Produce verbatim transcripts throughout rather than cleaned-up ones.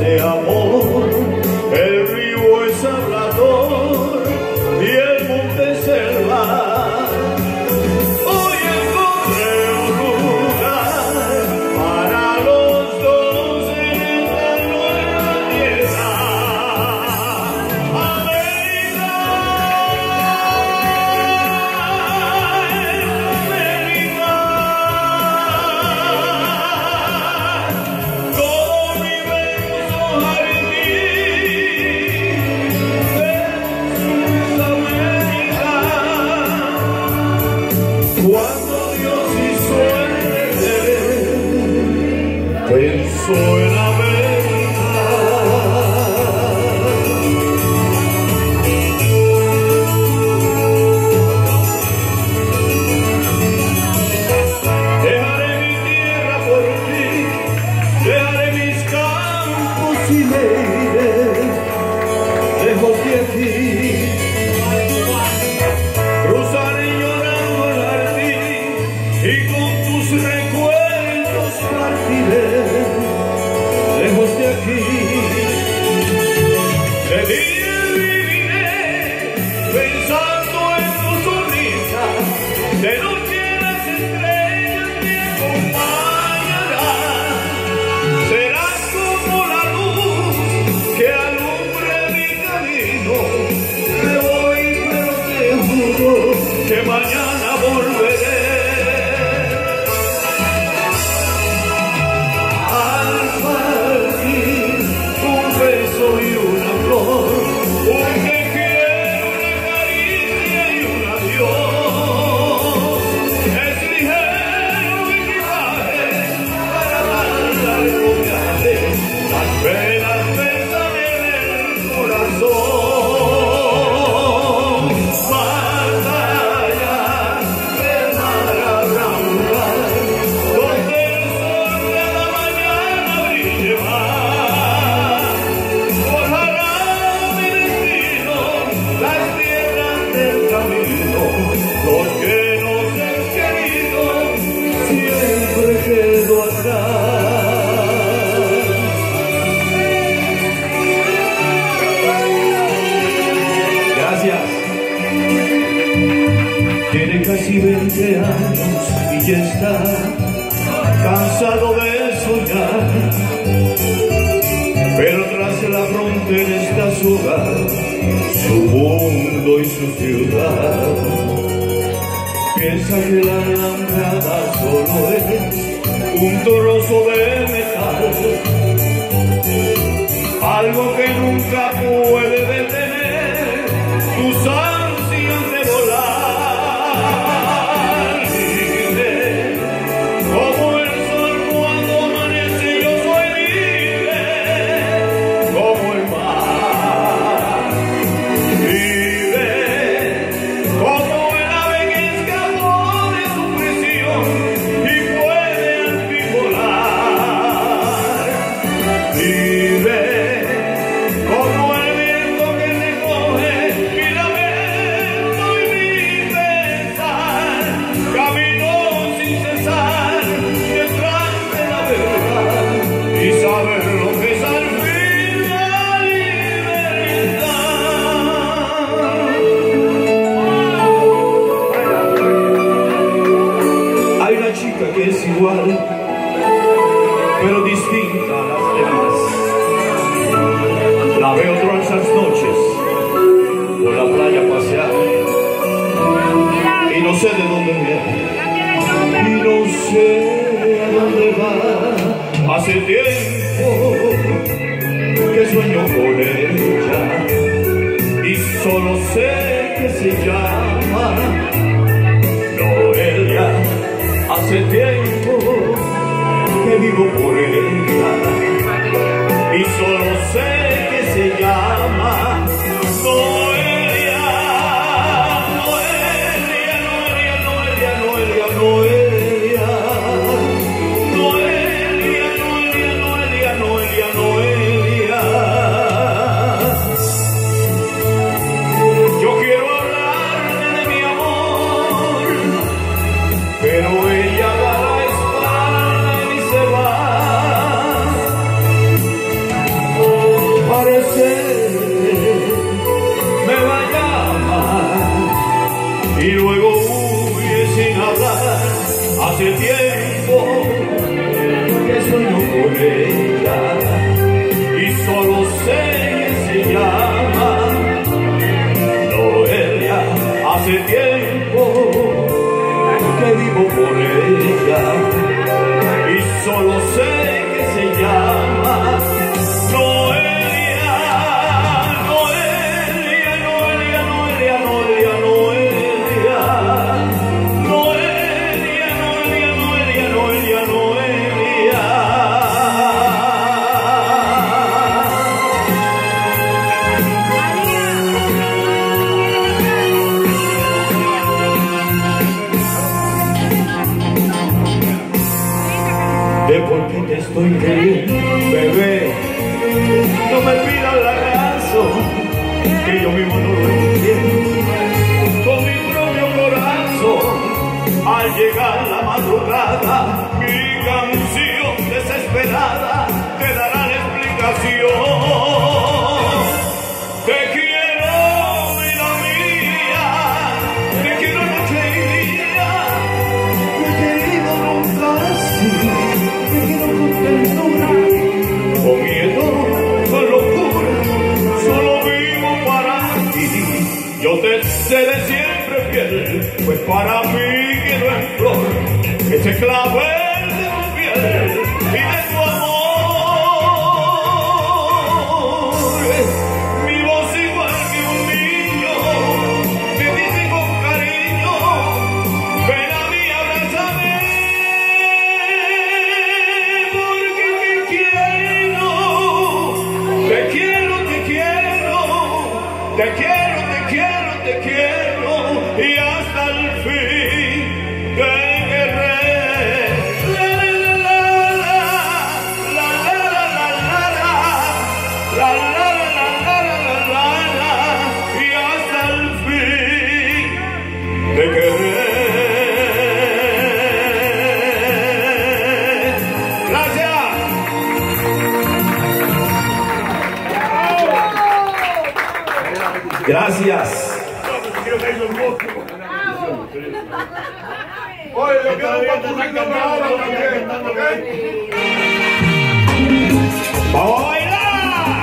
de amor, el río es hablador y el monte selva. Hoy encontré un lugar para los dos en esta nueva tierra. América, América, todo mi bello jardín de Sudamérica. Cuando Dios hizo el Edén, pensó en América. Dejaré mi tierra por ti, dejaré mis campos y me iré lejos de aquí. Cruzaré llorando el jardín y con tus recuerdos partiré lejos de aquí. De día viviré pensando en tu sonrisa, de noche las estrellas me acompañarán. Serás como la luz que alumbre mi camino. Me voy, pero te juro que mañana volveré. Al partir un beso y una flor, un te quiero, una caricia y un adiós. Es ligero equipaje para dar largo viaje, las velas pesan en el corazón. Más allá del mar habrá un lugar donde el sol de la mañana brille más. Forjará mi destino las piedras del camino. Los que nos han querido siempre quedo atrás. Gracias. Tiene casi veinte años y ya está cansado de soñar, pero tras la frontera está su hogar, su mundo y su ciudad. Piensa que la alambrada solo es un trozo de metal, algo que nunca puede detener tus ansias de volar. Libre, como el sol cuando amanece, yo soy libre, como el mar. Libre, como el ave que escapó de su prisión y puede al fin volar. Libre, como el viento que recoge mi lamento y mi pesar. Camino sin cesar detrás de la verdad y saber lo que es al fin la libertad. Hay una chica que es igual, pero distinta a las demás. La veo todas las noches por la playa pasear y no sé de dónde viene y no sé a dónde va. Hace tiempo que sueño con ella y solo sé que se llama Noelia. Hace tiempo que vivo por ella y solo sé que se llama Noelia. Noelia, Noelia, Noelia, Noelia, Noelia. Noelia, Noelia, Noelia, Noelia, Noelia. Yo quiero hablarle de mi amor, pero ella da la espalda y se va. estoy queriendo, bebé. No me pidas la razón, que yo mismo no lo entiendo. Con mi propio corazón, al llegar la madrugada, mi canción desesperada te dará la explicación. Te quiero, vida mía, te quiero noche y día. Te he querido nunca así, te quiero con ternura, con miedo, con locura, solo vivo para ti. Yo te seré siempre fiel, pues para mí quiero en flor ese clavel de tu piel y de tu amor. Mi voz igual que un niño te dice con cariño, ven a mí, abrázame, porque te quiero, te quiero, te quiero, te quiero, te quiero, te quiero, y hasta el fin te querré. La la la la la la la la la la la, y hasta el fin te querré. Gracias. Gracias. Oye, yo quiero un poquito de ahora también, ¿ok? ¡Vamos a bailar!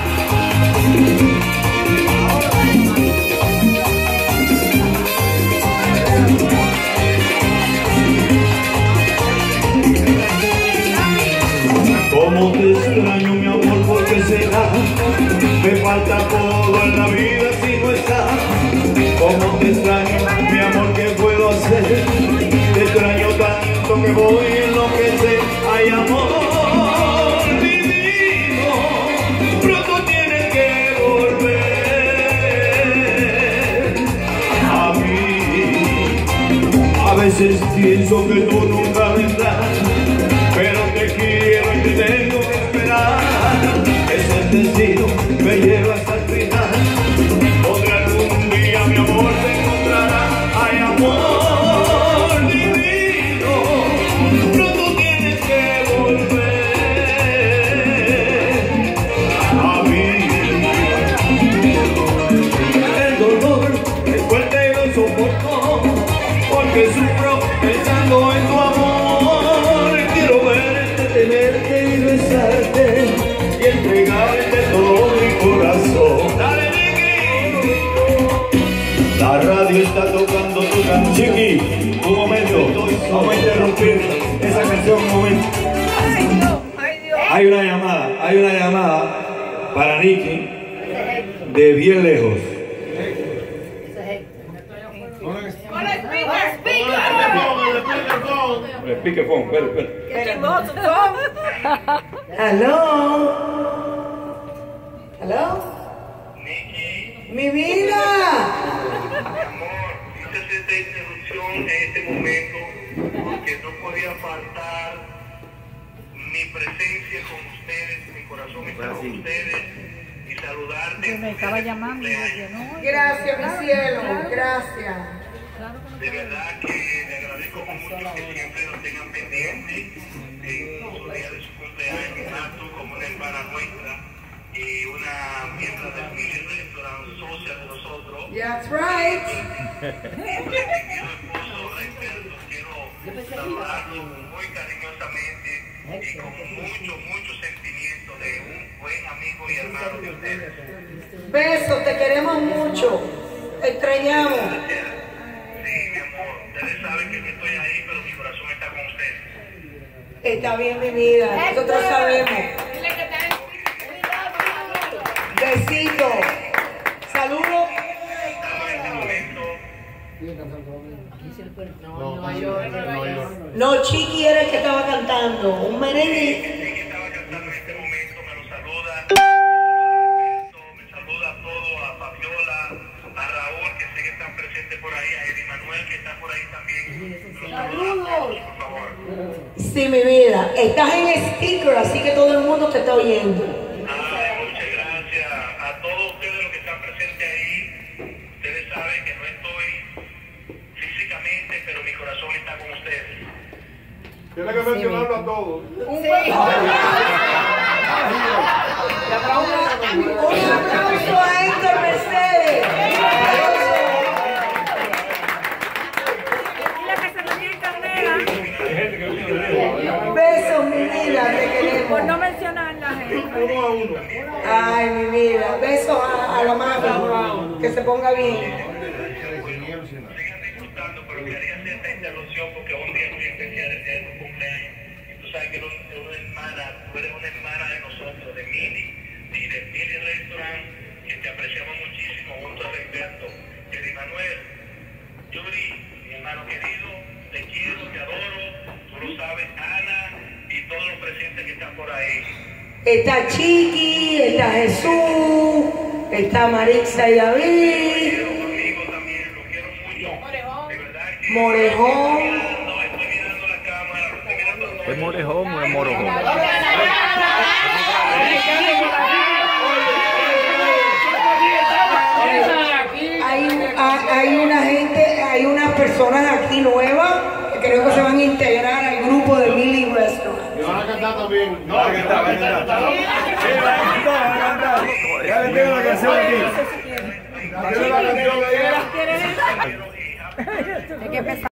Cómo te extraño, mi amor, porque será, me falta todo en la vida si no estás. Cómo te extraño, mi amor, ¿qué puedo hacer? Te extraño tanto que voy a enloquecer. Ay, amor divino, pronto tienes que volver a mí. A veces pienso que tú nunca vendrás, pero te quiero y te tengo que esperar. Ese es el destino, me lleva hasta el final, donde algún día mi amor te encontrará. Ay, amor divino, pronto tienes que volver a mí. El dolor es fuerte y lo soporto, porque sufro pensando en tu amor. Quiero verte, tenerte y besarte y entregarte todo mi corazón. Dale, Nicky. La radio está tocando tu canción. Chiqui, un momento, vamos a interrumpir esa canción un momento. Ay, Dios, ay, Dios. Hay una llamada, hay una llamada para Nicky de bien lejos. Con el speaker, speaker. El speakerphone, espera, espera. Qué chismoso son. Aló. Aló. Mi vida. Amor, hice esta interrupción en este momento porque no podía faltar mi presencia con ustedes, mi corazón está con ustedes y saludarte. Me estaba llamando. Gracias, mi cielo. Gracias. De verdad que le agradezco mucho que siempre nos tengan pendientes en su día de su cumpleaños, tanto como una hermana nuestra y una miembro del Million Restaurant social de nosotros. That's right. Mi distinguido esposo, Raimundo, quiero saludarlo muy cariñosamente y con mucho, mucho sentimiento de un buen amigo y hermano de ustedes. Besos, te queremos mucho. Te extrañamos. Sí, mi amor, ustedes saben que yo estoy ahí, pero mi corazón está con ustedes. Está bien, mi vida. Nosotros sabemos. Besito. Saludos. Estamos en este momento. No, Chiqui era el que estaba cantando. Un merengue. Sí, que estaba cantando en este momento, me lo saluda. Me saluda a todos, a Fabiola, a Raúl, que sé que están presentes por ahí, a Eddie Manuel, que está por ahí también. Los saluda a todos, por favor. Sí, mi vida. Estás en sticker, así que todo el mundo te está oyendo. Ay, muchas gracias a todos ustedes los que están presentes ahí. Ustedes saben que no estoy físicamente, pero mi corazón está con ustedes. Tiene que mencionarlo a todos. Un aplauso a Héctor Mercedes. Dile que se me tiene carnera. Besos, mi vida, te queremos. Por no mencionar la gente. Uno a uno. Ay, mi vida. Besos a, a la mami. Que se ponga bien. Sigan disfrutando, pero quería hacer esta interrupción porque un día muy especial, el día de tu cumpleaños. Y tú sabes que eres una hermana, tú eres una hermana de nosotros, de Mili, y de Mili Restaurant, que te apreciamos muchísimo, junto a Alberto, Jerry Manuel, Yuri, mi hermano querido, te quiero, te adoro, tú lo sabes, Ana, y todos los presentes que están por ahí. Está Chiqui, está Jesús, está Marixa y David, Conmigo también, lo quiero mucho. De verdad que Morejón. no estoy mirando la cámara, lo estoy mirando a ¿Es morejón o es morojón? Hay, hay- hay una gente, hay unas personas aquí nuevas que creo que se van a integrar al grupo de Mili Restaurant. Y van a cantar también. No, que está, va a cantar. Sí, va a cantar, va a cantar. Ya le tengo la canción aquí. Tiene la canción de ella. Hay que empezar.